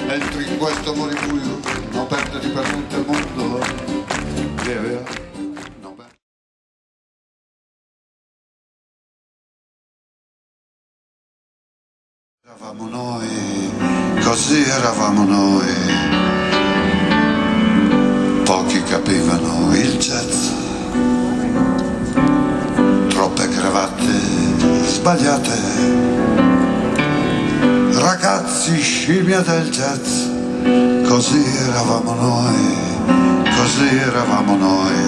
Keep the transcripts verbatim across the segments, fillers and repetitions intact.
Entri in questo amore buio, non perderti per tutto il mondo. Via, via. Non per... Eravamo noi, così eravamo noi. Pochi capivano il jazz. Troppe cravatte sbagliate. Ragazzi scimmia del jazz, così eravamo noi, così eravamo noi,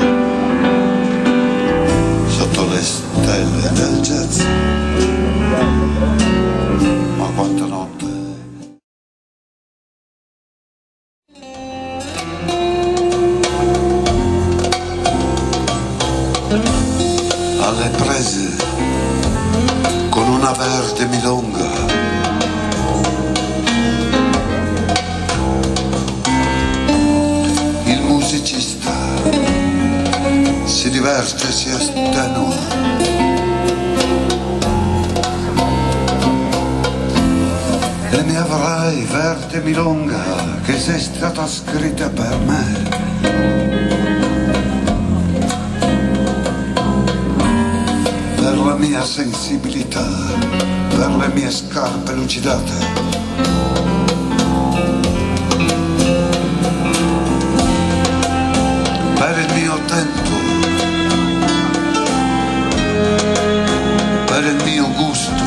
sotto le stelle del jazz. Ma quanta notte. Alle prese con una verde milonga. Musicista si diverte, si estenua. E mi avrai verde milonga che sei stata scritta per me. Per la mia sensibilità, per le mie scarpe lucidate. Per il mio tempo, per il mio gusto,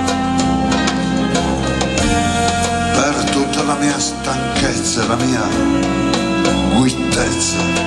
per tutta la mia stanchezza e la mia guittezza.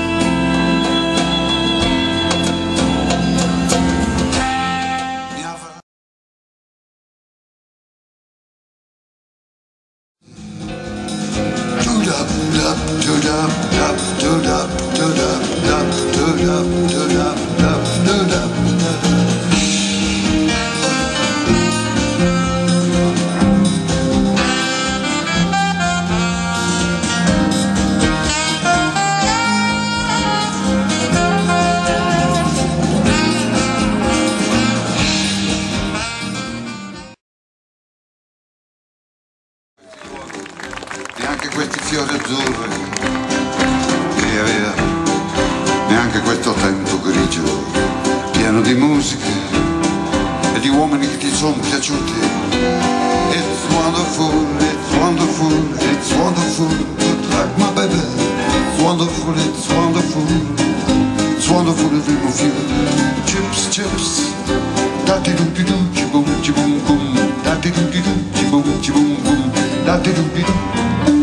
Neanche questi fiori azzurri, via via, neanche questo tempo grigio, pieno di musiche e di uomini che ti sono piaciuti. It's wonderful, it's wonderful, it's wonderful, like my baby. It's wonderful, it's wonderful, it's wonderful to dream of you. Chips, chips, da-di-doo-di-doo, chi-boom-chi-boom-boom, da-di-doo-di-doo, chi-boom-chi-boom-boom, da-di-doo-di-doo.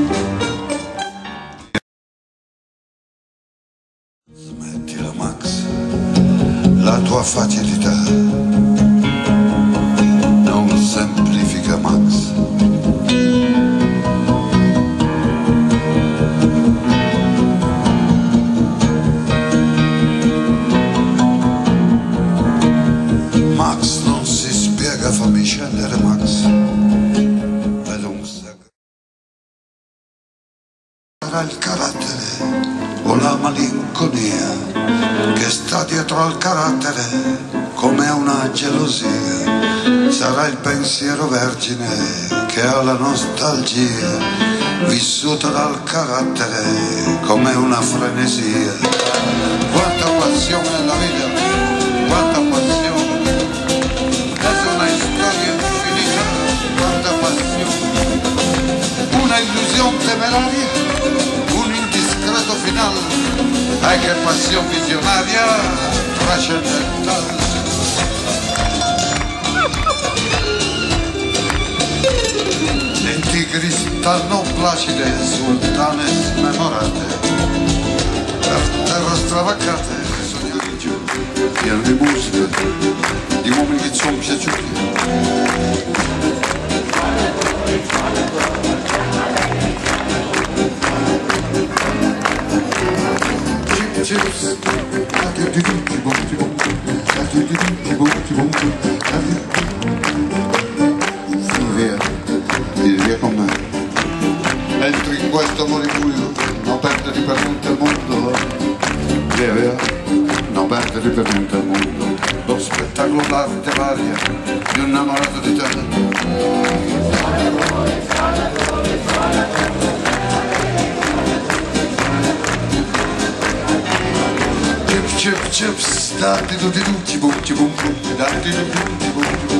Smettila Max, la tua facilità non semplifica Max. Max non si spiega, fammi scendere Max. Vedo un segreto. Sarà il carattere o la malinconia che sta dietro al carattere come una gelosia. Sarà il pensiero vergine che ha la nostalgia vissuta dal carattere come una frenesia. Quanta passione nella vita, quanta passione, è una storia infinita, quanta passione, una illusione temeraria, final, ay que pasión visionaria, trascendental. Lenti cristallo placide, sultane smemorate, per terra stravaccate, sogni grigio, pieno di musica, di uomini che ci sono piaciuti. Chips, via, via con me. Entri in questo amore buio, non perderti per tutto il mondo. Via, via, non perderti per tutto il mondo. Lo spettacolo d'arte varia di un innamorato di te. Chips, chips, datti tutti tutti, bum, bum, bum, datti tutti tutti, bum, bum.